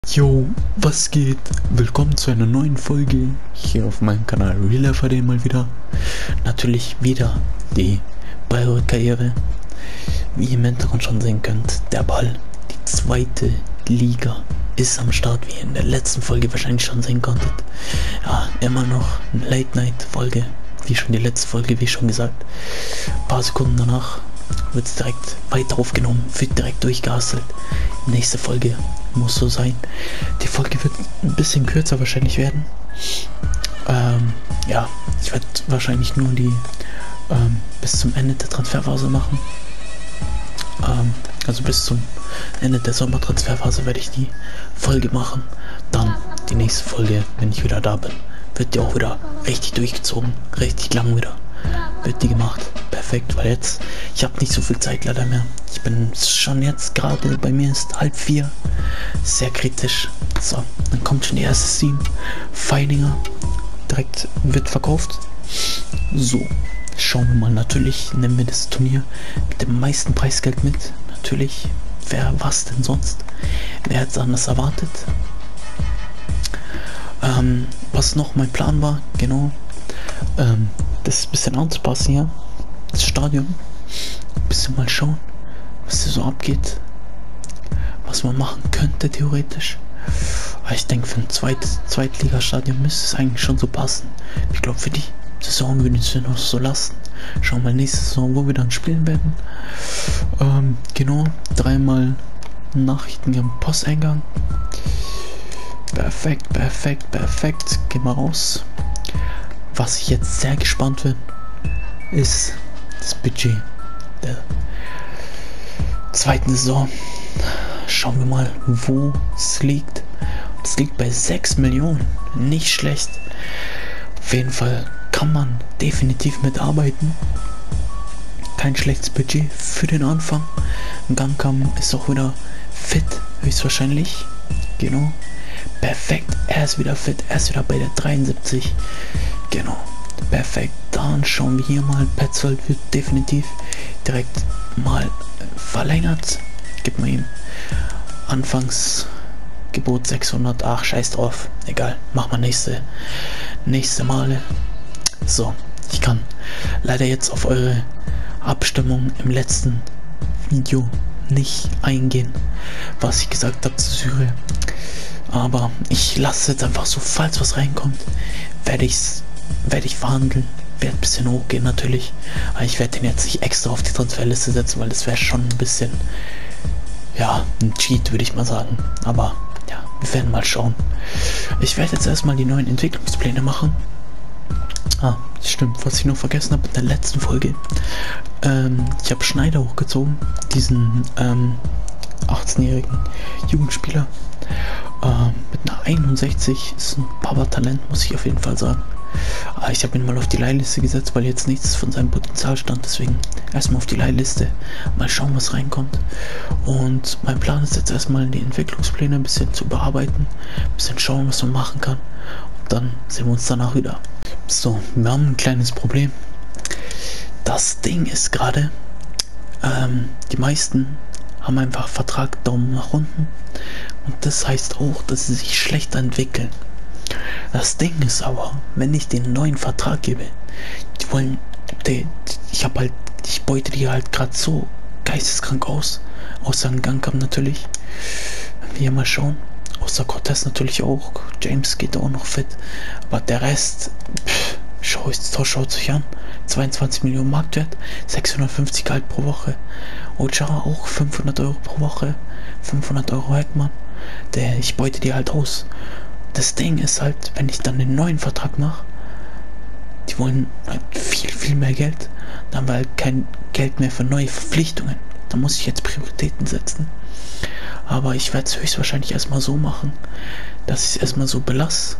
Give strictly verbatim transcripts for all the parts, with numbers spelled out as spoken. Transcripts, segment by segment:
Yo, was geht? Willkommen zu einer neuen Folge hier auf meinem Kanal Real Life H D mal wieder. Natürlich wieder die Bayreuth-Karriere. Wie ihr im Hintergrund schon sehen könnt, der Ball, die zweite Liga ist am Start, wie ihr in der letzten Folge wahrscheinlich schon sehen konntet. Ja, immer noch eine Late-Night-Folge, wie schon die letzte Folge, wie schon gesagt. Ein paar Sekunden danach wird es direkt weiter aufgenommen, wird direkt durchgehastelt. Nächste Folge muss so sein. Die Folge wird ein bisschen kürzer wahrscheinlich werden. Ähm, ja, ich werde wahrscheinlich nur die ähm, bis zum Ende der Transferphase machen. Ähm, also bis zum Ende der Sommertransferphase werde ich die Folge machen. Dann die nächste Folge, wenn ich wieder da bin, wird die auch wieder richtig durchgezogen, richtig lang wieder. Wird die gemacht. Perfekt, weil jetzt, ich habe nicht so viel Zeit leider mehr. Ich bin schon jetzt gerade, bei mir ist halb vier. Sehr kritisch. So, dann kommt schon die erste Scene. Feininger. Direkt wird verkauft. So, schauen wir mal. Natürlich nehmen wir das Turnier mit dem meisten Preisgeld mit. Natürlich, wer was denn sonst? Wer hätte es anders erwartet? Ähm, was noch mein Plan war, genau. Ähm, das ein bisschen anzupassen hier. Das Stadion. Ein bisschen mal schauen, was hier so abgeht. Was man machen könnte, theoretisch. Aber ich denke, für ein zweites Zweitligastadion müsste es eigentlich schon so passen. Ich glaube, für die Saison würde ich es noch so lassen. Schauen wir mal nächste Saison, wo wir dann spielen werden. Ähm, genau, dreimal Nachrichten im Posteingang. Perfekt, perfekt, perfekt. Gehen wir raus. Was ich jetzt sehr gespannt bin, ist das Budget der zweiten Saison. Schauen wir mal, wo es liegt. Es liegt bei sechs Millionen. Nicht schlecht. Auf jeden Fall kann man definitiv mitarbeiten. Kein schlechtes Budget für den Anfang. Gangkam ist auch wieder fit, höchstwahrscheinlich. Genau. Perfekt. Er ist wieder fit. Er ist wieder bei der dreiundsiebzig. Genau. Perfekt. Dann schauen wir hier mal. Petzold wird definitiv direkt mal verlängert. Gib mal ihm Anfangsgebot sechshundert. Ach, scheiß drauf. Egal. Mach mal nächste, nächste Male. So. Ich kann leider jetzt auf eure Abstimmung im letzten Video nicht eingehen, was ich gesagt habe zu Syria. Aber ich lasse jetzt einfach so, falls was reinkommt, werde ich's, werde ich verhandeln, werde ein bisschen hochgehen natürlich. Aber ich werde den jetzt nicht extra auf die Transferliste setzen, weil das wäre schon ein bisschen, ja, ein Cheat, würde ich mal sagen. Aber ja, wir werden mal schauen. Ich werde jetzt erstmal die neuen Entwicklungspläne machen. Ah, stimmt, was ich noch vergessen habe in der letzten Folge. Ähm, ich habe Schneider hochgezogen, diesen ähm, achtzehnjährigen Jugendspieler. Ähm, mit einer einundsechzig ist ein Power-Talent, muss ich auf jeden Fall sagen. Aber ich habe ihn mal auf die Leihliste gesetzt, weil jetzt nichts von seinem Potenzial stand. Deswegen erstmal auf die Leihliste. Mal schauen, was reinkommt. Und mein Plan ist jetzt erstmal die Entwicklungspläne ein bisschen zu bearbeiten. Ein bisschen schauen, was man machen kann. Und dann sehen wir uns danach wieder. So, wir haben ein kleines Problem. Das Ding ist gerade, ähm, die meisten haben einfach Vertrag Daumen nach unten. Und das heißt auch, dass sie sich schlechter entwickeln. Das Ding ist aber, wenn ich den neuen Vertrag gebe, die wollen, die, ich habe halt, ich beute die halt gerade so geisteskrank aus. Außer ein Gangkam natürlich. Wir mal schauen. Außer Cortez natürlich auch. James geht auch noch fit. Aber der Rest, pff, schau, schaut sich an. zweiundzwanzig Millionen Marktwert, sechshundertfünfzig Gehalt pro Woche. Ojara auch fünfhundert Euro pro Woche. fünfhundert Euro Heckmann. Der, ich beute die halt aus. Das Ding ist halt, wenn ich dann den neuen Vertrag mache, die wollen halt viel, viel mehr Geld. Dann haben wir halt kein Geld mehr für neue Verpflichtungen. Da muss ich jetzt Prioritäten setzen. Aber ich werde es höchstwahrscheinlich erstmal so machen, dass ich es erstmal so belasse.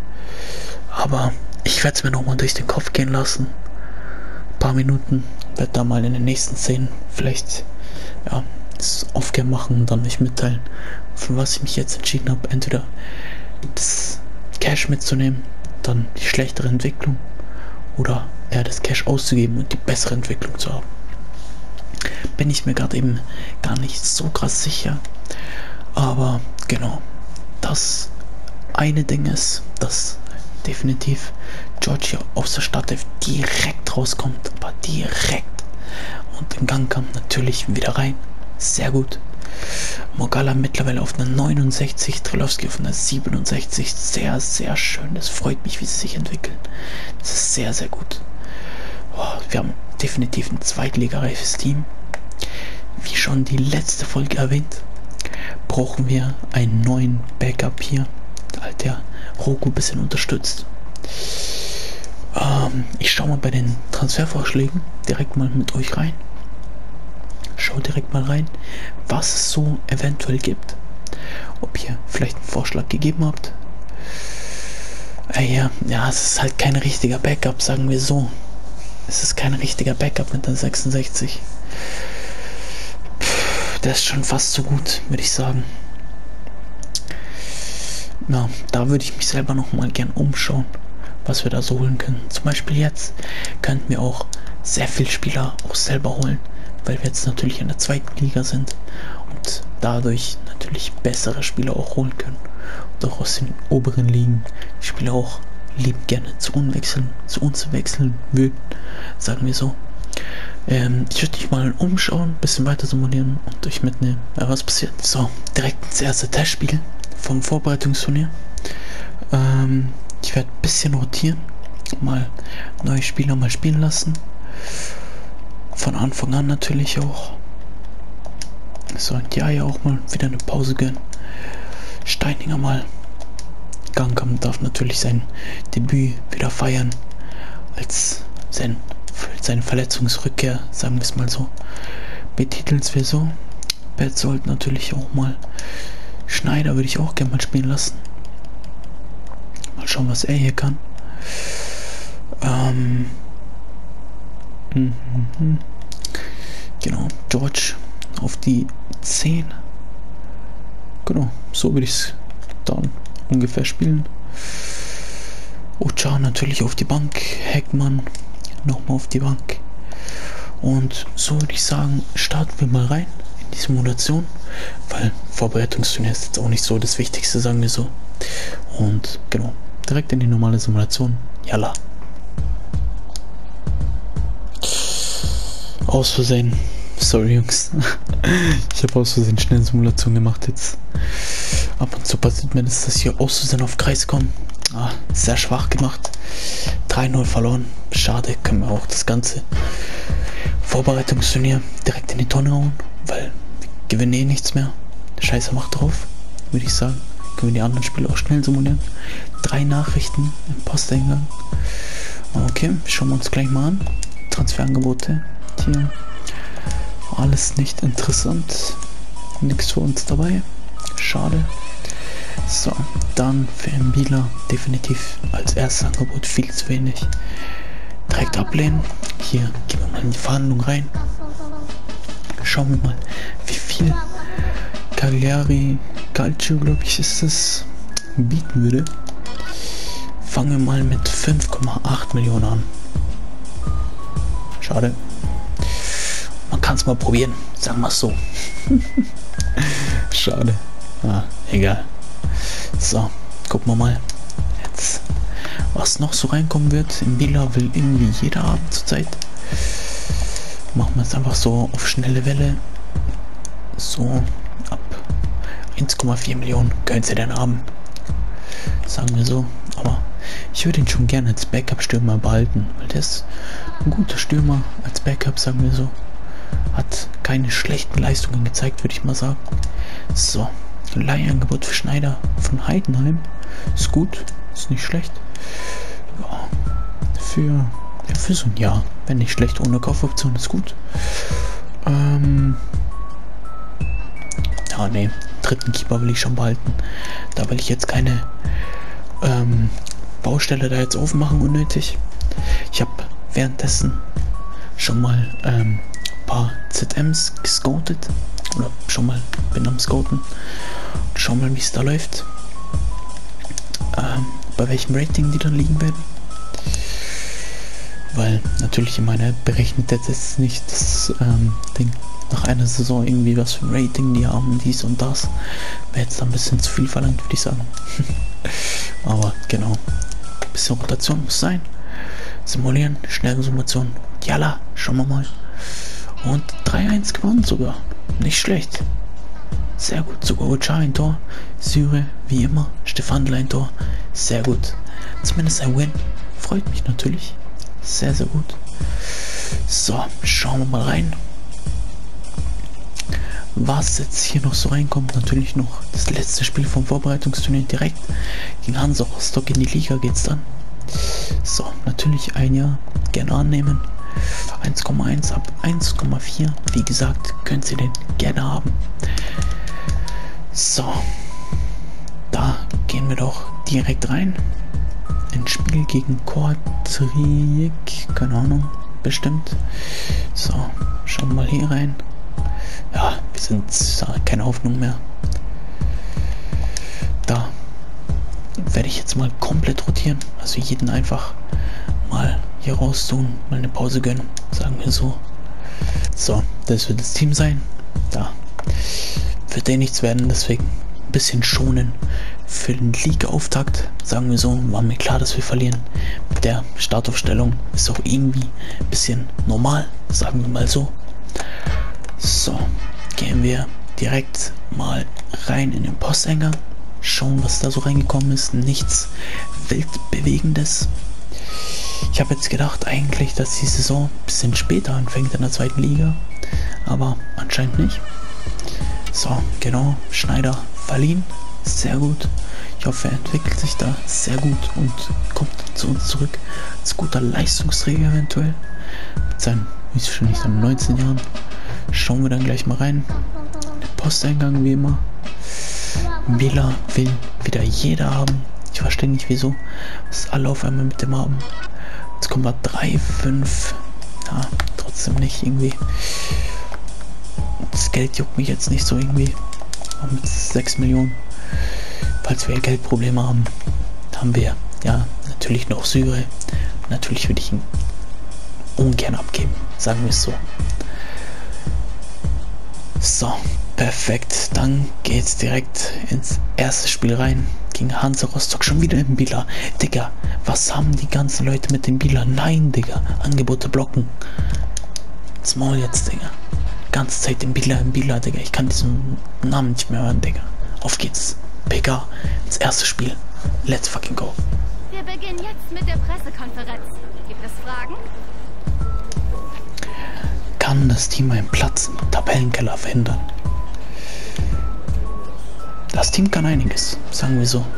Aber ich werde es mir nochmal durch den Kopf gehen lassen. Ein paar Minuten. Werde da mal in den nächsten Szenen vielleicht, ja, das Aufgabe machen und dann mich mitteilen, für was ich mich jetzt entschieden habe. Entweder das Cash mitzunehmen, dann die schlechtere Entwicklung, oder eher das Cash auszugeben und die bessere Entwicklung zu haben. Bin ich mir gerade eben gar nicht so krass sicher. Aber genau, das eine Ding ist, dass definitiv Georgia aus der Startelf direkt rauskommt, aber direkt. Und in Gang kam natürlich wieder rein. Sehr gut. Mogala mittlerweile auf einer neunundsechzig, Trelowski auf einer siebenundsechzig. Sehr, sehr schön. Das freut mich, wie sie sich entwickeln. Das ist sehr, sehr gut. Oh, wir haben definitiv ein zweitligareifes Team. Wie schon die letzte Folge erwähnt, brauchen wir einen neuen Backup hier, der Roku ein bisschen unterstützt. Ähm, ich schaue mal bei den Transfervorschlägen direkt mal mit euch rein. Schau direkt mal rein, was es so eventuell gibt. Ob ihr vielleicht einen Vorschlag gegeben habt. Äh, ja, ja, es ist halt kein richtiger Backup, sagen wir so. Es ist kein richtiger Backup mit der sechsundsechzig. Pff, der ist schon fast so gut, würde ich sagen. Ja, da würde ich mich selber noch mal gern umschauen, was wir da so holen können. Zum Beispiel jetzt könnten wir auch sehr viele Spieler auch selber holen, weil wir jetzt natürlich in der zweiten Liga sind und dadurch natürlich bessere Spieler auch holen können. Und auch aus den oberen Ligen die Spieler auch lieb gerne zu uns wechseln, zu uns wechseln würden, sagen wir so. Ähm, ich würde mich mal umschauen, ein bisschen weiter simulieren und euch mitnehmen, ja, was passiert. So, direkt ins erste Testspiel vom Vorbereitungsturnier. Ähm, ich werde ein bisschen rotieren, mal neue Spieler mal spielen lassen. Von Anfang an natürlich auch. So, und ja, ja auch mal wieder eine Pause gönnen. Steininger mal. Gangam darf natürlich sein Debüt wieder feiern. Als sein, seine Verletzungsrückkehr, sagen wir es mal so. Betiteln wir so. Petzold natürlich auch mal. Schneider würde ich auch gerne mal spielen lassen. Mal schauen, was er hier kann. Ähm. Mhm. Genau, George auf die zehn. Genau, so würde ich es dann ungefähr spielen. Ocha natürlich auf die Bank. Heckmann nochmal auf die Bank. Und so würde ich sagen, starten wir mal rein in die Simulation, weil Vorbereitungsturnier ist jetzt auch nicht so das Wichtigste, sagen wir so. Und genau, direkt in die normale Simulation. Yalla. Aus Versehen. Sorry, Jungs. Ich habe aus Versehen schnell eine Simulation gemacht jetzt. Ab und zu passiert mir das, dass ich aus Versehen auf Kreis komme. Ah, sehr schwach gemacht. drei null verloren. Schade, können wir auch das ganze Vorbereitungsturnier direkt in die Tonne hauen, weil wir gewinnen eh nichts mehr. Scheiße, macht drauf, würde ich sagen. Können wir die anderen Spiele auch schnell simulieren. Drei Nachrichten im Posteingang. Okay, schauen wir uns gleich mal an. Transferangebote. Hier. Alles nicht interessant. Nichts für uns dabei. Schade. So, dann für Mbila definitiv als erstes Angebot viel zu wenig. Direkt ablehnen. Hier gehen wir mal in die Verhandlung rein. Schauen wir mal, wie viel Cagliari Calcio, glaube ich, ist es, bieten würde. Fangen wir mal mit fünf Komma acht Millionen an. Schade. Man kann es mal probieren, sagen wir es so. Schade. Ah, egal. So, gucken wir mal jetzt, was noch so reinkommen wird. In Bila will irgendwie jeder haben zurzeit. Machen wir es einfach so auf schnelle Welle. So, ab eins Komma vier Millionen können sie denn haben. Sagen wir so. Aber ich würde ihn schon gerne als Backup-Stürmer behalten, weil der ist ein guter Stürmer als Backup, sagen wir so. Hat keine schlechten Leistungen gezeigt, würde ich mal sagen. So, Leihangebot für Schneider von Heidenheim. Ist gut, ist nicht schlecht. Ja, für, ja, für so ein Jahr, wenn nicht schlecht, ohne Kaufoption ist gut. Ähm, ja, nee, dritten Keeper will ich schon behalten. Da will ich jetzt keine ähm, Baustelle da jetzt aufmachen, unnötig. Ich habe währenddessen schon mal ähm, ein paar Z Ms gescoutet. Oder schon mal bin am Scouten. Schau mal, wie es da läuft. Ähm, bei welchem Rating die dann liegen werden. Weil natürlich in meiner berechnet jetzt nicht das ähm, Ding, nach einer Saison irgendwie was für ein Rating die haben, dies und das. Wäre jetzt ein bisschen zu viel verlangt, würde ich sagen. Aber genau. Ein bisschen Rotation muss sein. Simulieren, schnelle Simulation. Jalla, schauen wir mal. Und drei eins gewonnen sogar. Nicht schlecht. Sehr gut. Sogar Ucha ein Tor. Syre, wie immer. Stefan ein Tor. Sehr gut. Zumindest ein Win. Freut mich natürlich. Sehr, sehr gut. So, schauen wir mal rein. Was jetzt hier noch so reinkommt, natürlich noch das letzte Spiel vom Vorbereitungsturnier direkt. Gegen Hansa Rostock in die Liga geht's dann. So, natürlich ein Jahr gerne annehmen. eins Komma eins ab eins Komma vier. Wie gesagt, könnt ihr den gerne haben. So, da gehen wir doch direkt rein. Ein Spiel gegen Kortrijk, keine Ahnung, bestimmt. So, schauen wir mal hier rein. Ja, wir sind keine Hoffnung mehr. Da werde ich jetzt mal komplett rotieren. Also jeden einfach mal hier raus tun, mal eine Pause gönnen, sagen wir so. So, das wird das Team sein. Da wird eh nichts werden, deswegen ein bisschen schonen für den Liga-Auftakt. Sagen wir so, war mir klar, dass wir verlieren. Mit der Startaufstellung ist auch irgendwie ein bisschen normal, sagen wir mal so. So, gehen wir direkt mal rein in den Posteingang. Schauen, was da so reingekommen ist. Nichts Weltbewegendes. Ich habe jetzt gedacht eigentlich, dass die Saison ein bisschen später anfängt in der zweiten Liga. Aber anscheinend nicht. So, genau. Schneider verliehen. Sehr gut. Ich hoffe, er entwickelt sich da sehr gut und kommt zu uns zurück. Als guter Leistungsträger eventuell. Mit seinen, wie ist schon nicht, seinen neunzehn Jahren. Schauen wir dann gleich mal rein. Der Posteingang wie immer. Villa will wieder jeder haben. Ich verstehe nicht wieso. Was alle auf einmal mit dem haben. Jetzt kommen wir drei, fünf. Ja, trotzdem nicht irgendwie. Das Geld juckt mich jetzt nicht so irgendwie. Aber mit sechs Millionen. Falls wir Geldprobleme haben, haben wir ja natürlich noch Syre. Natürlich würde ich ihn ungern abgeben. Sagen wir es so. So, perfekt. Dann geht's direkt ins erste Spiel rein. Gegen Hansa Rostock. Schon wieder im Bila. Digga, was haben die ganzen Leute mit dem Bila? Nein, Digga. Angebote blocken. Small jetzt, Digga. Ganze Zeit im Bila, im Bila, Digga. Ich kann diesen Namen nicht mehr hören, Digga. Auf geht's. P K ins erste Spiel. Let's fucking go. Wir beginnen jetzt mit der Pressekonferenz. Gibt es Fragen? Kann das Team einen Platz im Tabellenkeller verhindern? Das Team kann einiges, sagen wir so.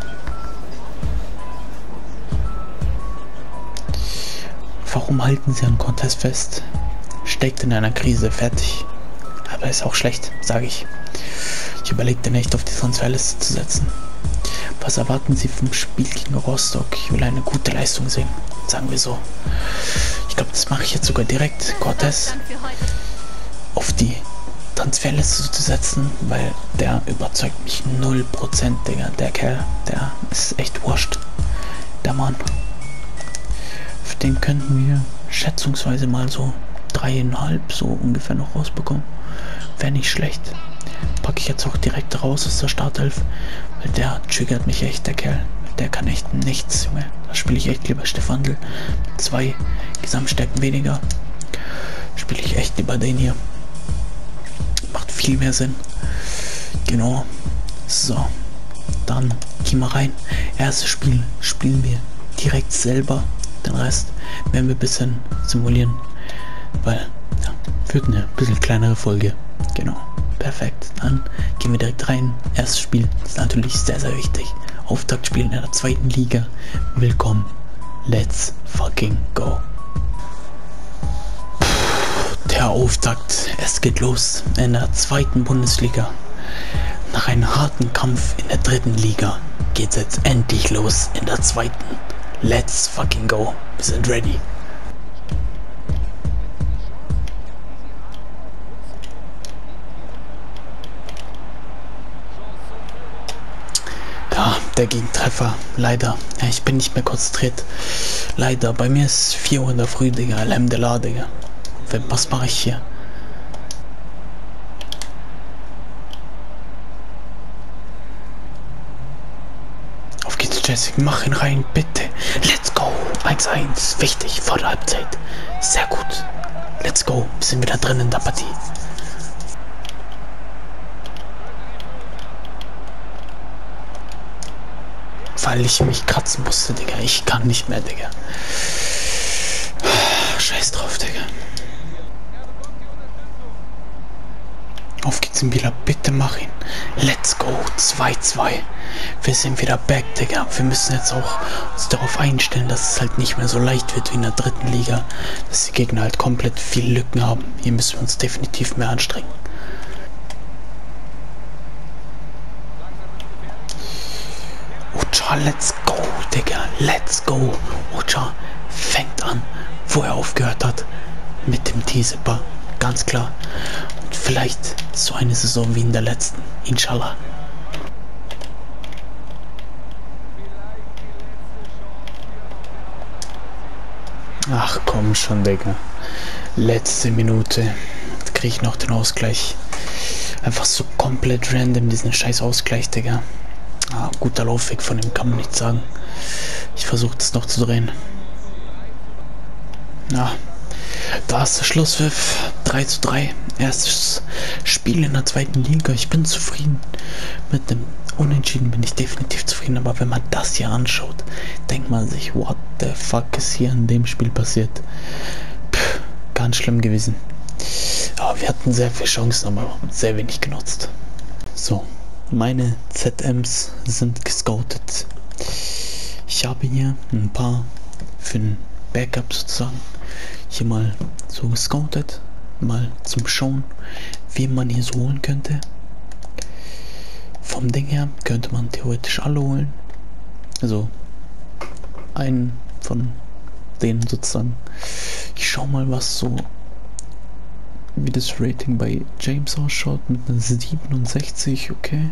Warum halten sie an Contest fest? Steckt in einer Krise, fertig. Aber ist auch schlecht, sage ich. Ich überlegte nicht, auf die Transferliste zu setzen. Was erwarten Sie vom Spiel gegen Rostock? Ich will eine gute Leistung sehen, sagen wir so. Ich glaube, das mache ich jetzt sogar direkt. Cortez auf die Transferliste zu setzen, weil der überzeugt mich null Prozent, Digga. Der Kerl, der ist echt wurscht. Der Mann. Für den könnten wir schätzungsweise mal so dreieinhalb so ungefähr noch rausbekommen. Wäre nicht schlecht. Packe ich jetzt auch direkt raus aus der Startelf, weil der triggert mich echt, der Kerl. Der kann echt nichts, Junge. Da spiele ich echt lieber Stefandl. Zwei Gesamtstärken weniger. Spiele ich echt lieber den hier. Macht viel mehr Sinn. Genau. So. Dann gehen wir rein. Erstes Spiel spielen wir direkt selber. Den Rest werden wir ein bisschen simulieren. Weil, ja, wird eine bisschen kleinere Folge. Genau. Perfekt. Dann gehen wir direkt rein. Erstes Spiel ist natürlich sehr, sehr wichtig. Auftaktspiel in der zweiten Liga. Willkommen. Let's fucking go. Der Auftakt. Es geht los in der zweiten Bundesliga. Nach einem harten Kampf in der dritten Liga geht's jetzt endlich los in der zweiten. Let's fucking go. Wir sind ready. Ja, der Gegentreffer. Leider. Ja, ich bin nicht mehr konzentriert. Leider. Bei mir ist vier Uhr in der Früh, Digga. Alhamdulillah, Digga. Was mache ich hier? Jessica, mach ihn rein, bitte. Let's go. eins eins. Wichtig, vor der Halbzeit. Sehr gut. Let's go. Wir sind wieder drin in der Partie. Weil ich mich kratzen musste, Digga. Ich kann nicht mehr, Digga. Scheiß drauf, Digga. Auf geht's ihm wieder. Bitte mach ihn. Let's go. zwei zwei. Wir sind wieder back, Digga. Wir müssen jetzt auch uns darauf einstellen, dass es halt nicht mehr so leicht wird wie in der dritten Liga. Dass die Gegner halt komplett viele Lücken haben. Hier müssen wir uns definitiv mehr anstrengen. Ucha, let's go, Digga. Let's go. Ucha fängt an, wo er aufgehört hat. Mit dem T-Zipper. Ganz klar. Und vielleicht so eine Saison wie in der letzten. Inshallah. Ach komm schon, Digga. Letzte Minute. Jetzt krieg ich noch den Ausgleich. Einfach so komplett random diesen scheiß Ausgleich, Digga. Ah, guter Laufweg von ihm, kann man nicht sagen. Ich versuche das noch zu drehen. Ja, da ist der Schlusspfiff. drei zu drei. Erstes Spiel in der zweiten Liga. Ich bin zufrieden. Mit dem Unentschieden bin ich definitiv zufrieden. Aber wenn man das hier anschaut, denkt man sich, what the fuck ist hier in dem Spiel passiert? Puh, ganz schlimm gewesen. Aber wir hatten sehr viele Chancen, aber sehr wenig genutzt. So. Meine Z Ms sind gescoutet. Ich habe hier ein paar für ein Backup sozusagen hier mal so gescoutet, mal zum Schauen, wen man hier so holen könnte. Vom Ding her könnte man theoretisch alle holen. Also einen von denen sozusagen. Ich schau mal, was so wie das Rating bei James ausschaut mit einer siebenundsechzig, okay.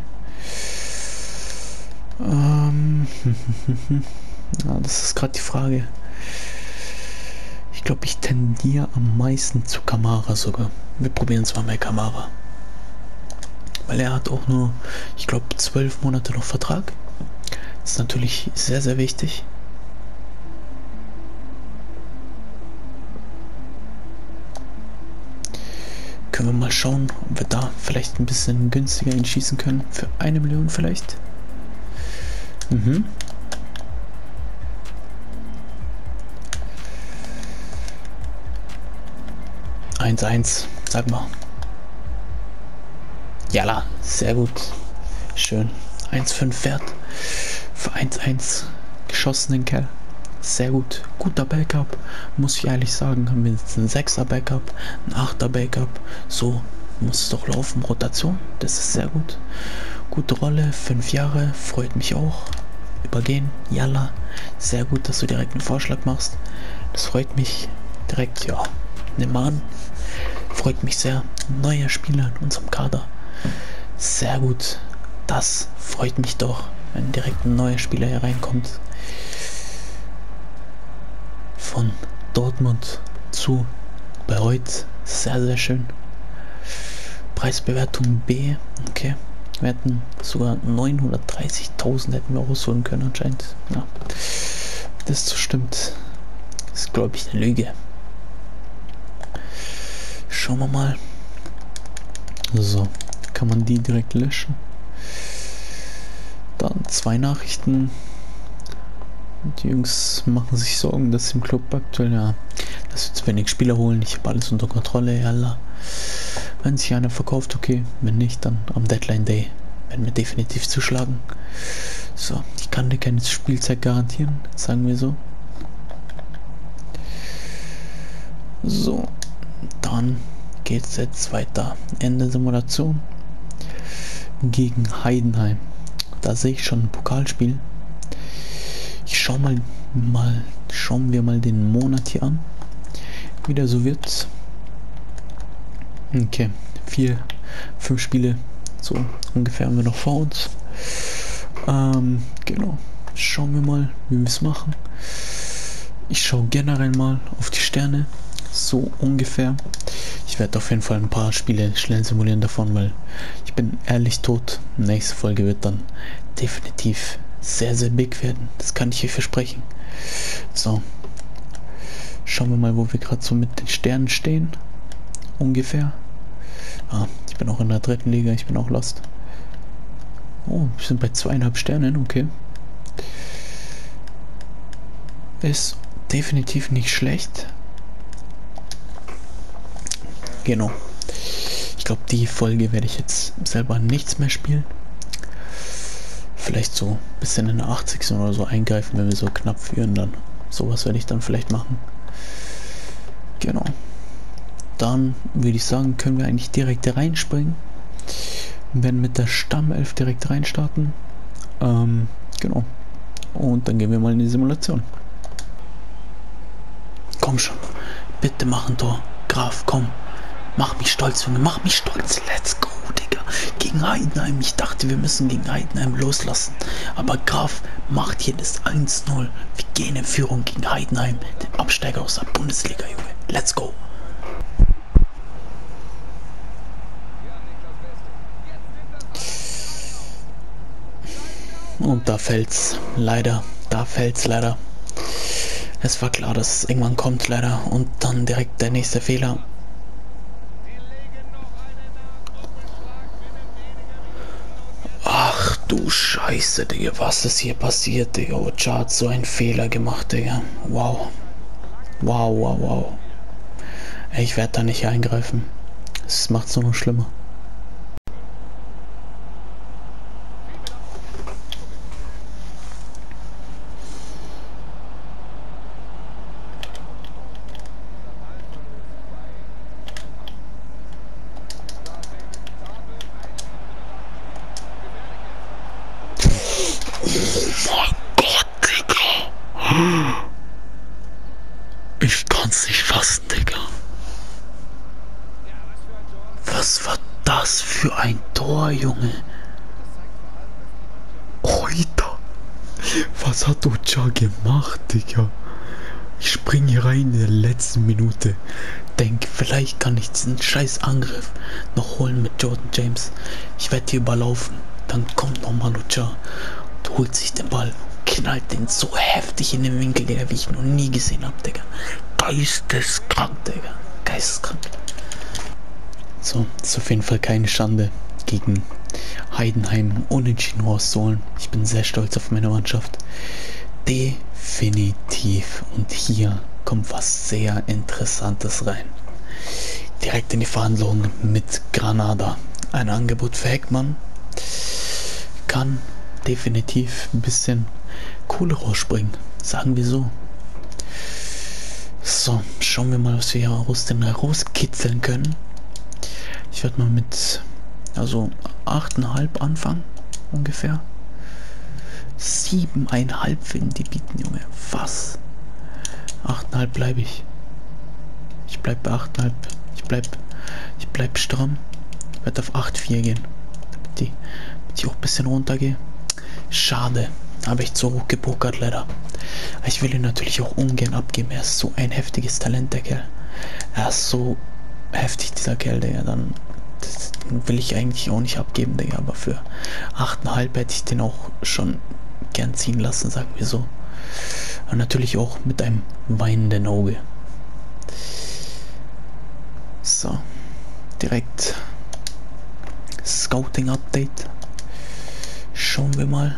Ähm, ja, das ist gerade die Frage. Ich glaube, ich tendiere am meisten zu Kamara sogar. Wir probieren es mal mit Kamara. Weil er hat auch nur, ich glaube, zwölf Monate noch Vertrag. Das ist natürlich sehr, sehr wichtig. Können wir mal schauen, ob wir da vielleicht ein bisschen günstiger ihn schießen können. Für eine Million vielleicht. Mhm. eins eins, sag mal. Jalla, sehr gut. Schön. eins Komma fünf wert. Für eins eins geschossenen Kerl. Sehr gut. Guter Backup. Muss ich ehrlich sagen. Haben wir jetzt einen sechser Backup, ein achter Backup. So muss es doch laufen. Rotation. Das ist sehr gut. Gute Rolle. Fünf Jahre. Freut mich auch. Übergehen. Jalla. Sehr gut, dass du direkt einen Vorschlag machst. Das freut mich. Direkt, ja. Nimm mal an. Freut mich sehr. Neuer Spieler in unserem Kader. Sehr gut. Das freut mich doch, wenn direkt ein neuer Spieler hier reinkommt. Von Dortmund zu Bayreuth. Sehr, sehr schön. Preisbewertung B. Okay. Wir hätten sogar neunhundertdreißigtausend hätten wir rausholen können anscheinend. Ja. Das stimmt. Das ist, glaube ich, eine Lüge. Schauen wir mal. So. Kann man die direkt löschen. Dann zwei Nachrichten. Die Jungs machen sich Sorgen, dass im Club aktuell, ja, dass wir zu wenig Spieler holen. Ich habe alles unter Kontrolle, yalla. Wenn sich einer verkauft, okay. Wenn nicht, dann am Deadline Day werden wir definitiv zuschlagen. So, ich kann dir keine Spielzeit garantieren, sagen wir so. So, dann geht es jetzt weiter. Ende Simulation gegen Heidenheim. Da sehe ich schon ein Pokalspiel. Ich schau mal, mal, schauen wir mal den Monat hier an, wie der so wird. Okay, vier, fünf Spiele, so ungefähr haben wir noch vor uns. Ähm, genau, schauen wir mal, wie wir es machen. Ich schaue generell mal auf die Sterne, so ungefähr. Ich werde auf jeden Fall ein paar Spiele schnell simulieren davon, weil ich bin ehrlich tot. Nächste Folge wird dann definitiv sehr, sehr big werden. Das kann ich euch versprechen. So. Schauen wir mal, wo wir gerade so mit den Sternen stehen. Ungefähr. Ah, ich bin auch in der dritten Liga, ich bin auch lost. Oh, wir sind bei zweieinhalb Sternen, okay. Ist definitiv nicht schlecht. Genau. Ich glaube, die Folge werde ich jetzt selber nichts mehr spielen. Vielleicht so ein bisschen in der achtzigsten oder so eingreifen, wenn wir so knapp führen, dann sowas werde ich dann vielleicht machen. Genau. Dann würde ich sagen, können wir eigentlich direkt reinspringen. Wir werden mit der Stammelf direkt reinstarten. Ähm, genau. Und dann gehen wir mal in die Simulation. Komm schon. Bitte mach ein Tor. Graf, komm. Mach mich stolz, Junge. Mach mich stolz. Let's go, Digga. Gegen Heidenheim. Ich dachte, wir müssen gegen Heidenheim loslassen. Aber Graf macht hier das eins null. Wir gehen in Führung gegen Heidenheim. Den Absteiger aus der Bundesliga, Junge. Let's go. Und da fällt's. Leider. Da fällt's leider. Es war klar, dass es irgendwann kommt, leider. Und dann direkt der nächste Fehler. Ach du Scheiße, Digga. Was ist hier passiert, Digga? Ocha hat so einen Fehler gemacht, Digga. Wow. Wow, wow, wow. Ich werde da nicht eingreifen. Es macht es nur noch schlimmer. Ich kann's nicht fassen, Digga. Was war das für ein Tor, Junge? Alter. Was hat Ocha gemacht, Digga? Ich springe hier rein in der letzten Minute. Denk, vielleicht kann ich diesen scheiß Angriff noch holen mit Jordan James. Ich werde hier überlaufen. Dann kommt nochmal Ocha und holt sich den Ball. Knallt den so heftig in den Winkel, Digga, wie ich noch nie gesehen habe, Digga. Geisteskrank, Digga. Geisteskrank. So, ist auf jeden Fall keine Schande, gegen Heidenheim unentschieden rauszuholen. Ich bin sehr stolz auf meine Mannschaft. Definitiv. Und hier kommt was sehr Interessantes rein. Direkt in die Verhandlungen mit Granada. Ein Angebot für Heckmann kann definitiv ein bisschen Kohle rausspringen, sagen wir so. So, schauen wir mal, was wir hier aus den rauskitzeln können. Ich werde mal mit also acht Komma fünf anfangen, ungefähr. sieben Komma fünf werden die bieten, Junge. Was? acht Komma fünf bleibe ich. Ich bleib bei acht Komma fünf. Ich bleib, ich bleib stramm. Ich werde auf acht Komma vier gehen. Damit, die, damit ich auch ein bisschen runtergehe. Schade. Habe ich zu hoch gepokert, leider. Ich will ihn natürlich auch ungern abgeben. Er ist so ein heftiges Talent, der Kerl. Er ist so heftig, dieser Kerl, der dann das will ich eigentlich auch nicht abgeben, Digga. Aber für acht Komma fünf hätte ich den auch schon gern ziehen lassen, sagen wir so. Und natürlich auch mit einem weinenden Auge. So. Direkt Scouting Update. Schauen wir mal.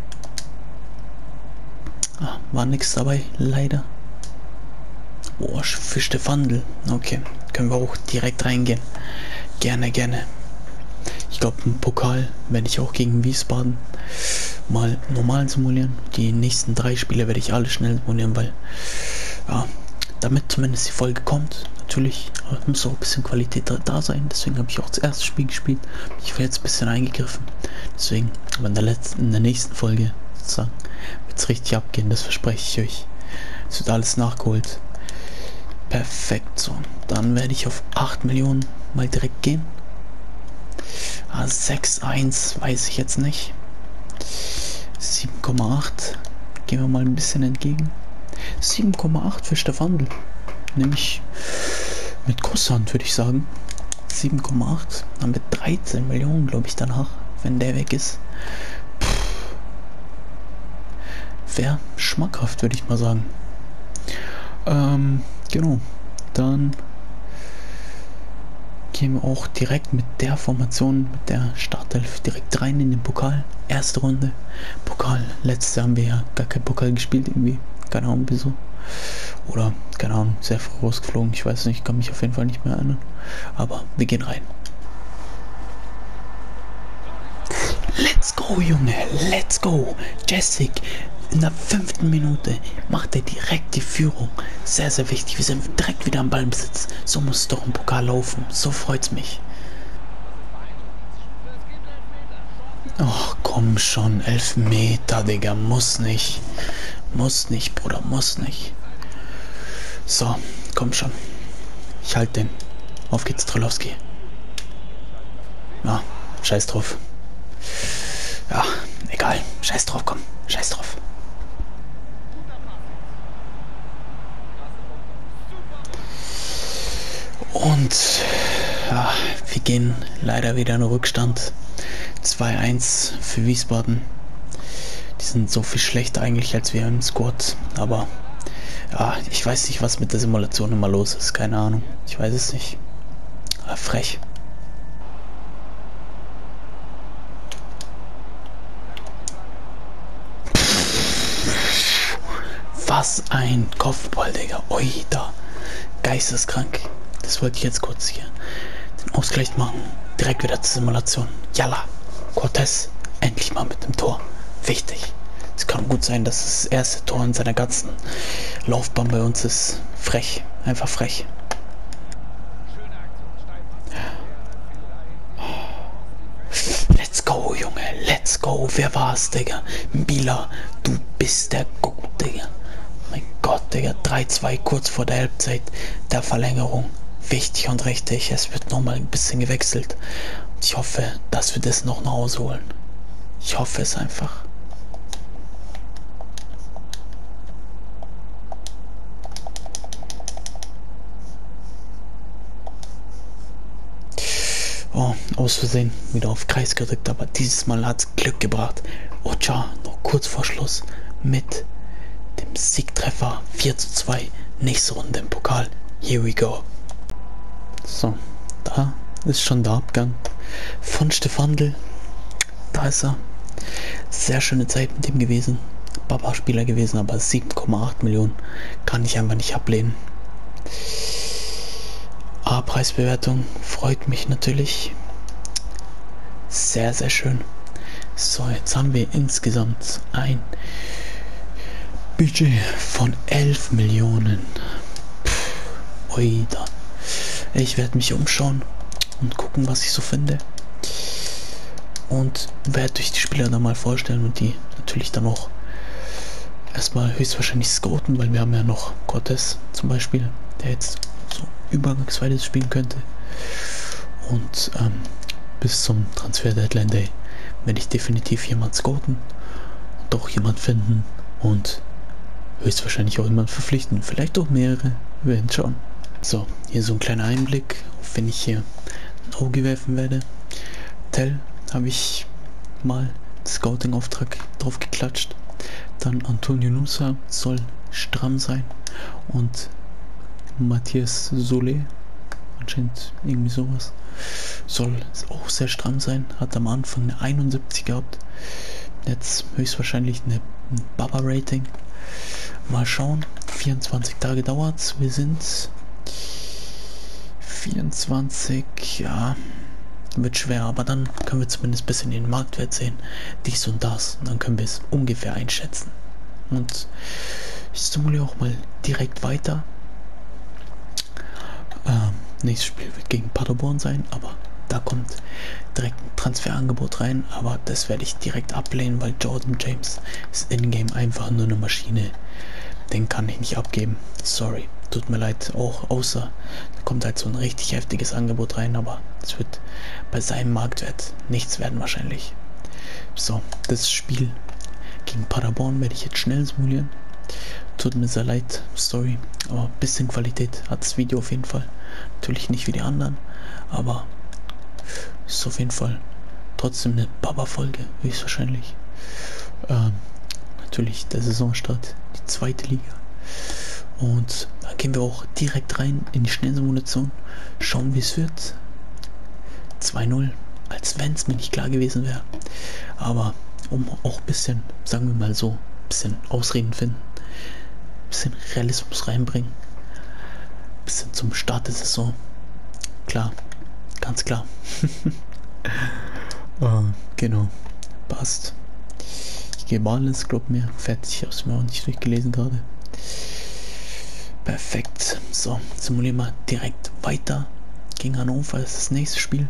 Ah, war nichts dabei, leider. Boah, für Stefandl. Okay, können wir auch direkt reingehen. Gerne, gerne. Ich glaube, im Pokal werde ich auch gegen Wiesbaden mal normal simulieren. Die nächsten drei Spiele werde ich alle schnell simulieren, weil ja, damit zumindest die Folge kommt. Natürlich muss auch ein bisschen Qualität da sein. Deswegen habe ich auch das erste Spiel gespielt. Ich werde jetzt ein bisschen eingegriffen. Deswegen, aber in der letzten, in der nächsten Folge sozusagen wird es richtig abgehen. Das verspreche ich euch. Es wird alles nachgeholt. Perfekt, so. Dann werde ich auf acht Millionen mal direkt gehen. Ah, sechs Komma eins weiß ich jetzt nicht. sieben Komma acht. Gehen wir mal ein bisschen entgegen. sieben Komma acht für Stefandl. Nämlich mit Kusshand, würde ich sagen. sieben Komma acht. Dann mit dreizehn Millionen, glaube ich, danach, wenn der weg ist. Puh. wäre schmackhaft, würde ich mal sagen. Ähm, genau. Dann gehen wir auch direkt mit der Formation, mit der Startelf direkt rein in den Pokal. Erste Runde. Pokal. Letztes Jahr haben wir ja gar kein Pokal gespielt irgendwie. Keine Ahnung wieso. Oder, keine Ahnung, sehr früh rausgeflogen. Ich weiß nicht, kann mich auf jeden Fall nicht mehr erinnern. Aber wir gehen rein. Let's go, Junge. Let's go. Jessic. In der fünften Minute macht er direkt die Führung. Sehr, sehr wichtig. Wir sind direkt wieder am Ballbesitz. So muss es doch im Pokal laufen. So freut's mich. Ach, komm schon. Elfmeter, Digga. Muss nicht. Muss nicht, Bruder. Muss nicht. So, komm schon. Ich halte den. Auf geht's, Trolowski. Ja, scheiß drauf. Ja, egal. Scheiß drauf, komm. Scheiß drauf. Und ja, wir gehen leider wieder in den Rückstand. zwei eins für Wiesbaden. Die sind so viel schlechter eigentlich als wir im Squad. Aber ja, ich weiß nicht, was mit der Simulation immer los ist. Keine Ahnung. Ich weiß es nicht. Aber frech. Was ein Kopfball, Digga. Ui, da. Geisteskrank. Das wollte ich jetzt kurz hier den Ausgleich machen. Direkt wieder zur Simulation. Yalla. Cortez. Endlich mal mit dem Tor. Wichtig. Es kann gut sein, dass das erste Tor in seiner ganzen Laufbahn bei uns ist. Frech. Einfach frech. Let's go, Junge. Let's go. Wer war's, Digga? Mbila. Du bist der Gut, Digga. Mein Gott, Digga. drei zwei kurz vor der Halbzeit der Verlängerung. Wichtig und richtig. Es wird nochmal ein bisschen gewechselt. Ich hoffe, dass wir das noch nach Hause holen. Ich hoffe es einfach. Oh, aus Versehen wieder auf Kreis gedrückt, aber dieses Mal hat es Glück gebracht. Ocha noch kurz vor Schluss mit dem Siegtreffer vier zu zwei. Nächste Runde im Pokal. Here we go. So, da ist schon der Abgang von Stefandl. Da ist er. Sehr schöne Zeit mit dem gewesen. Baba-Spieler gewesen, aber sieben Komma acht Millionen kann ich einfach nicht ablehnen. A-Preisbewertung freut mich natürlich. Sehr, sehr schön. So, jetzt haben wir insgesamt ein Budget von elf Millionen. Puh, ui, da. Ich werde mich umschauen und gucken, was ich so finde. Und werde euch die Spieler dann mal vorstellen und die natürlich dann auch erstmal höchstwahrscheinlich scouten, weil wir haben ja noch Cortez zum Beispiel, der jetzt so übergangsweise spielen könnte. Und ähm, bis zum Transfer Deadline Day werde ich definitiv jemand scouten und auch jemand finden und höchstwahrscheinlich auch jemand verpflichten. Vielleicht auch mehrere, wir werden schauen. So, hier so ein kleiner Einblick, auf wenn ich hier ein Auge werfen werde. Tell habe ich mal Scouting-Auftrag drauf geklatscht. Dann Antonio Nusa soll stramm sein und Matthias Solé, anscheinend irgendwie sowas, soll auch sehr stramm sein. Hat am Anfang eine einundsiebzig gehabt, jetzt höchstwahrscheinlich eine ein Baba-Rating. Mal schauen, vierundzwanzig Tage dauert's. Wir sind vierundzwanzig, ja, wird schwer, aber dann können wir zumindest ein bisschen den Marktwert sehen, dies und das, und dann können wir es ungefähr einschätzen. Und ich simuliere auch mal direkt weiter. Ähm, nächstes Spiel wird gegen Paderborn sein, aber da kommt direkt ein Transferangebot rein, aber das werde ich direkt ablehnen, weil Jordan James ist in-game einfach nur eine Maschine. Den kann ich nicht abgeben. Sorry, tut mir leid. Auch außer da kommt halt so ein richtig heftiges Angebot rein, aber es wird bei seinem Marktwert nichts werden wahrscheinlich. So, das Spiel gegen Paderborn werde ich jetzt schnell simulieren. Tut mir sehr leid, sorry, aber ein bisschen Qualität hat das Video auf jeden Fall. Natürlich nicht wie die anderen, aber ist auf jeden Fall trotzdem eine Baba-Folge, höchstwahrscheinlich. Ähm, natürlich der Saisonstart, die zweite Liga. Und da gehen wir auch direkt rein in die Schnellsimulation, schauen wie es wird. zwei null, als wenn es mir nicht klar gewesen wäre. Aber um auch ein bisschen, sagen wir mal so, ein bisschen Ausreden finden, ein bisschen Realismus reinbringen, ein bisschen zum Start der Saison. Klar, ganz klar. uh, genau, passt. Ich gebe alles, glaub mir, fertig, ich habe es mir auch nicht durchgelesen gerade. Perfekt. So, simulieren wir direkt weiter. Gegen Hannover ist das nächste Spiel.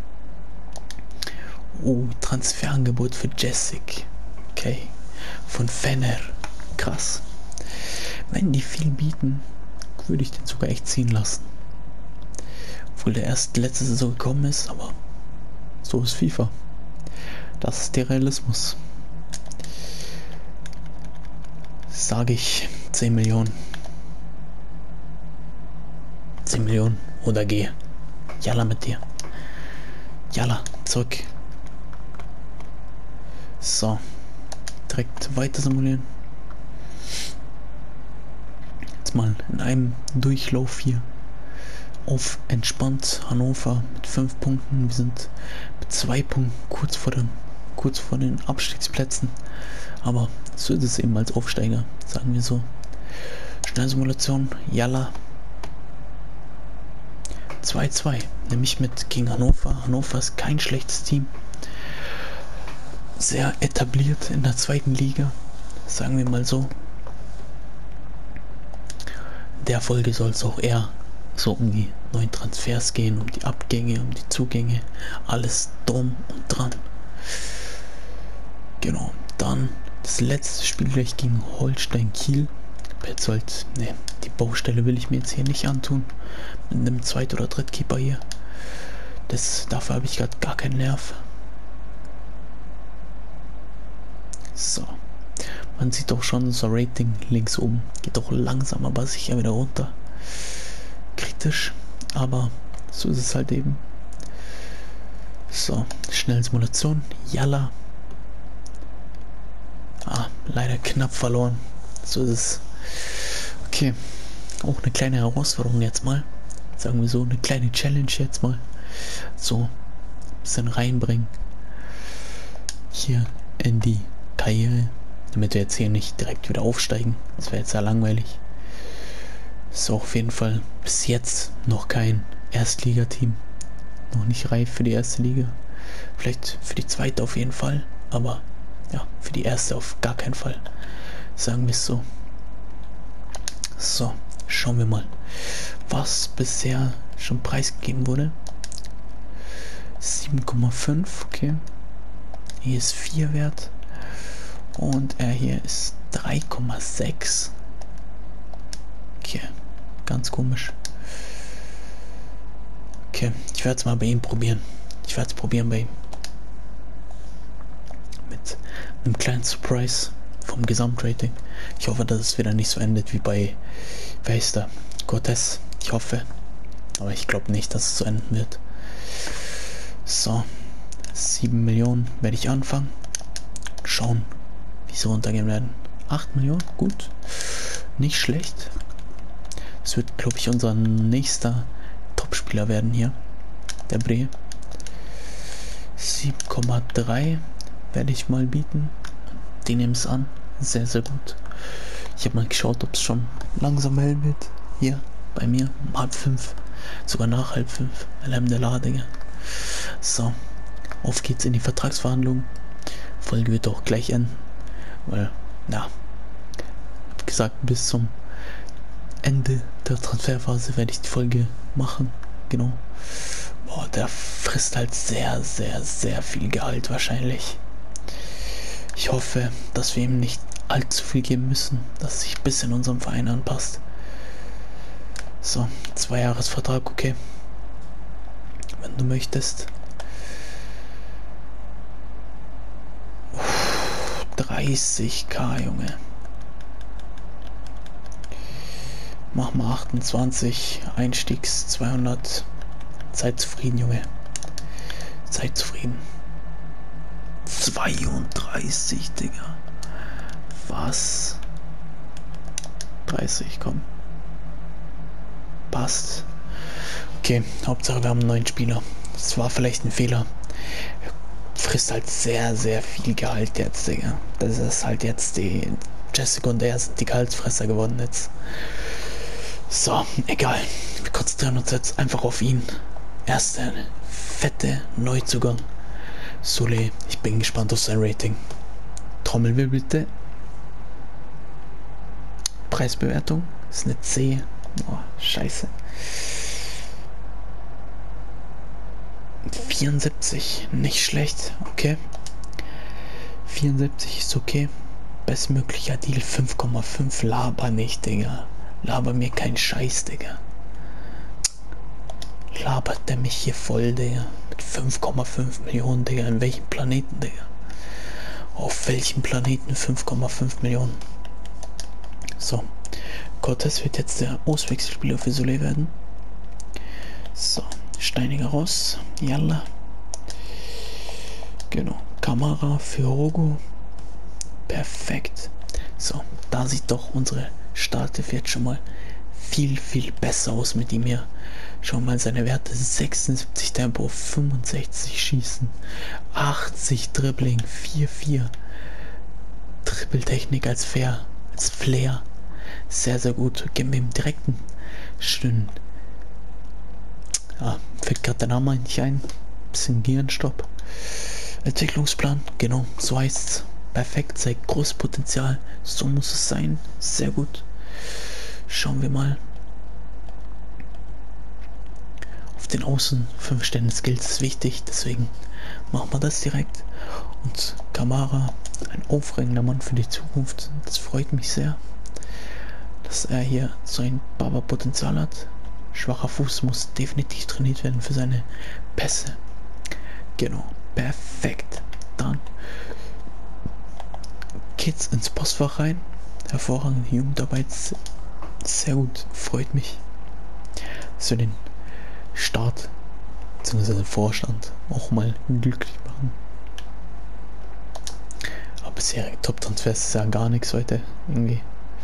Oh, Transferangebot für Jessic. Okay. Von Fenner. Krass. Wenn die viel bieten, würde ich den sogar echt ziehen lassen. Obwohl der erst letzte Saison gekommen ist, aber so ist FIFA. Das ist der Realismus. Sage ich zehn Millionen. zehn Millionen oder geh. Jalla mit dir. Jalla, zurück. So. Direkt weiter simulieren. Jetzt mal in einem Durchlauf hier. Auf entspannt Hannover mit fünf Punkten. Wir sind mit zwei Punkten kurz vor den, kurz vor den Abstiegsplätzen. Aber so ist es eben als Aufsteiger, sagen wir so. Schnellsimulation, Jalla. zwei zwei, nämlich mit gegen Hannover. Hannover ist kein schlechtes Team. Sehr etabliert in der zweiten Liga, sagen wir mal so. In der Folge soll es auch eher so um die neuen Transfers gehen, um die Abgänge, um die Zugänge, alles drum und dran. Genau, dann das letzte Spiel gleich gegen Holstein Kiel. Petzold, ne, die Baustelle will ich mir jetzt hier nicht antun. Mit einem Zweit- oder Drittkeeper hier. Das, dafür habe ich gerade gar keinen Nerv. So. Man sieht doch schon unser Rating links oben. Geht doch langsam, aber sicher wieder runter. Kritisch, aber so ist es halt eben. So, schnell Simulation. Jalla. Ah, leider knapp verloren. So ist es. Okay, auch eine kleine Herausforderung jetzt mal. Sagen wir so, eine kleine Challenge jetzt mal. So, ein bisschen reinbringen. Hier in die Karriere. Damit wir jetzt hier nicht direkt wieder aufsteigen. Das wäre jetzt sehr langweilig. Ist auf jeden Fall bis jetzt noch kein Erstligateam. Noch nicht reif für die erste Liga. Vielleicht für die zweite auf jeden Fall. Aber ja, für die erste auf gar keinen Fall. Sagen wir es so. So, schauen wir mal, was bisher schon preisgegeben wurde. sieben Komma fünf, okay. Hier ist vier wert. Und er hier ist drei Komma sechs. Okay, ganz komisch. Okay, ich werde es mal bei ihm probieren. Ich werde es probieren bei ihm. Mit einem kleinen Surprise vom Gesamtrating. Ich hoffe, dass es wieder nicht so endet wie bei, wer heißt der? Cortez. Ich hoffe. Aber ich glaube nicht, dass es so enden wird. So. sieben Millionen werde ich anfangen. Schauen, wie sie runtergehen werden. acht Millionen, gut. Nicht schlecht. Das wird, glaube ich, unser nächster Topspieler werden hier. Der Bre. sieben Komma drei werde ich mal bieten. Die nehmen es an. Sehr, sehr gut. Ich habe mal geschaut, ob es schon langsam hell wird. Hier bei mir um halb fünf. Sogar nach halb fünf. Alarm der Lade. So. Auf geht's in die Vertragsverhandlungen. Folge wird auch gleich enden. Weil, na, wie gesagt, bis zum Ende der Transferphase werde ich die Folge machen. Genau. Boah, der frisst halt sehr, sehr, sehr viel Gehalt wahrscheinlich. Ich hoffe, dass wir ihm nicht allzu viel geben müssen, dass es sich bis in unserem Verein anpasst. So, zwei Jahresvertrag, okay. Wenn du möchtest. Uff, dreißigtausend, Junge. Mach mal achtundzwanzig, Einstiegs zweihundert. Seid zufrieden, Junge. Seid zufrieden. zweiunddreißig, Digga. Was? dreißig, komm. Passt. Okay, Hauptsache wir haben einen neuen Spieler. Das war vielleicht ein Fehler. Er frisst halt sehr, sehr viel Gehalt jetzt, Digga. Das ist halt jetzt die... Jessica und er sind die Gehaltsfresser geworden jetzt. So, egal. Wir konzentrieren uns jetzt einfach auf ihn. Erster fette Neuzugang. Sule, ich bin gespannt auf sein Rating. Trommelwirbel bitte. Preisbewertung ist eine C. Oh, scheiße. vierundsiebzig, nicht schlecht, okay. vierundsiebzig ist okay. Bestmöglicher Deal fünf Komma fünf, laber nicht, Digga. Laber mir keinen Scheiß, Digga. Labert der mich hier voll, Digga. Mit fünf Komma fünf Millionen, Digga. In welchem Planeten, Digga? Auf welchem Planeten fünf Komma fünf Millionen? So. Cortez wird jetzt der Auswechselspieler für Sule werden. So. Steiniger raus. Yalla. Genau. Kamera für Rogo. Perfekt. So. Da sieht doch unsere Startelf jetzt schon mal viel, viel besser aus mit ihm hier. Schau mal seine Werte. sechsundsiebzig Tempo, fünfundsechzig Schießen, achtzig Dribbling, vier vier. Dribbeltechnik als Fair, als Flair. Sehr, sehr gut. Geben wir ihm direkt einen schönen... Ja, fällt gerade der Name nicht ein. Bisschen Gehirnstopp. Entwicklungsplan, genau, so heißt's. Perfekt, zeigt großes Potenzial. So muss es sein. Sehr gut. Schauen wir mal. Auf den Außen fünf Sterne Skills ist wichtig, deswegen machen wir das direkt. Und Kamara, ein aufregender Mann für die Zukunft. Das freut mich sehr, dass er hier so ein Baba-Potenzial hat. Schwacher Fuß muss definitiv trainiert werden für seine Pässe. Genau, perfekt. Dann geht's ins Postfach rein. Hervorragende Jugendarbeit. Sehr gut, freut mich, dass wir den Start bzw. den Vorstand auch mal glücklich machen. Aber bisherige Top-Transfers ist ja gar nichts heute irgendwie.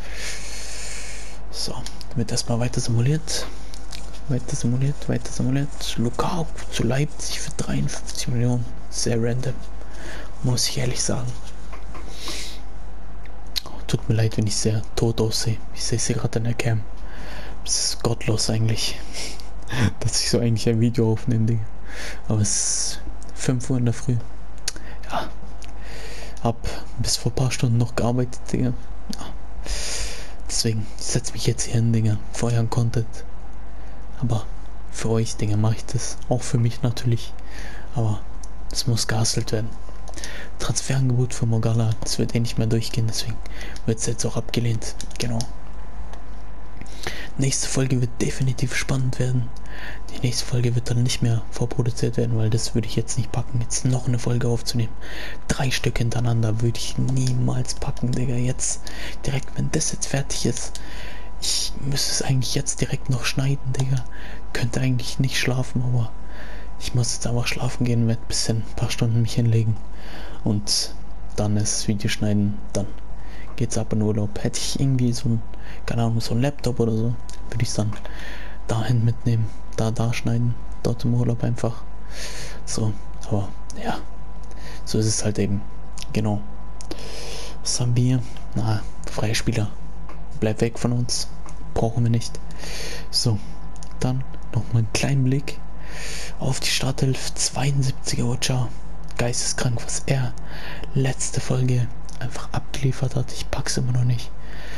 So, wird erstmal weiter simuliert. Weiter simuliert, weiter simuliert. Lukaku zu Leipzig für dreiundfünfzig Millionen. Sehr random, muss ich ehrlich sagen. Tut mir leid, wenn ich sehr tot aussehe. Ich sehe sie gerade in der Cam. Es ist gottlos eigentlich, dass ich so eigentlich ein Video aufnehme, Digga. Aber es ist fünf Uhr in der Früh. Ja. Hab bis vor ein paar Stunden noch gearbeitet, Digga. Ja. Deswegen, ich setze mich jetzt hier hin, Digga. Für euren Content. Aber für euch, Digga, mache ich das. Auch für mich natürlich. Aber es muss gehustelt werden. Transferangebot für Mogala, das wird eh nicht mehr durchgehen, deswegen wird es jetzt auch abgelehnt. Genau. Nächste Folge wird definitiv spannend werden. Die nächste Folge wird dann nicht mehr vorproduziert werden, weil das würde ich jetzt nicht packen, jetzt noch eine Folge aufzunehmen. Drei Stück hintereinander würde ich niemals packen, Digga. Jetzt direkt, wenn das jetzt fertig ist, ich müsste es eigentlich jetzt direkt noch schneiden, Digga. Könnte eigentlich nicht schlafen, aber ich muss jetzt einfach schlafen gehen, werde ein bisschen, ein paar Stunden mich hinlegen und dann das Video schneiden, dann geht's ab in Urlaub. Hätte ich irgendwie so ein, keine Ahnung, so ein Laptop oder so, würde ich es dann dahin mitnehmen, da, da schneiden, dort im Urlaub einfach. So, aber ja, so ist es halt eben. Genau. Was haben wir? Na, freie Spieler. Bleib weg von uns. Brauchen wir nicht. So, dann nochmal einen kleinen Blick auf die Startelf. zweiundsiebziger Ocha. Geisteskrank, was er letzte Folge einfach abgeliefert hat. Ich pack's immer noch nicht.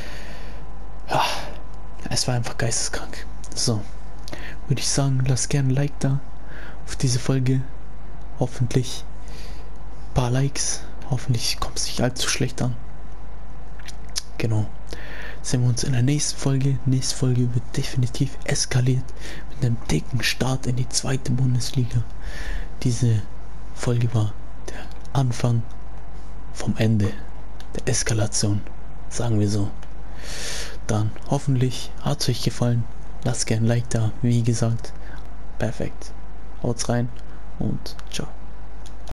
Ja, es war einfach geisteskrank. So, würde ich sagen, lasst gerne ein Like da auf diese Folge. Hoffentlich ein paar Likes. Hoffentlich kommt es nicht allzu schlecht an. Genau. Sehen wir uns in der nächsten Folge. Nächste Folge wird definitiv eskaliert mit einem dicken Start in die zweite Bundesliga. Diese Folge war der Anfang vom Ende der Eskalation, sagen wir so. Dann hoffentlich hat es euch gefallen. Lasst gerne ein Like da, wie gesagt. Perfekt. Haut's rein und ciao.